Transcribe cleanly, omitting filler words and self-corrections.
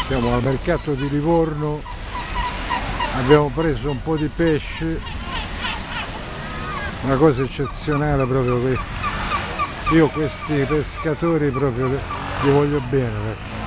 Siamo al mercato di Livorno, abbiamo preso un po' di pesce, una cosa eccezionale proprio. Io questi pescatori proprio li voglio bene.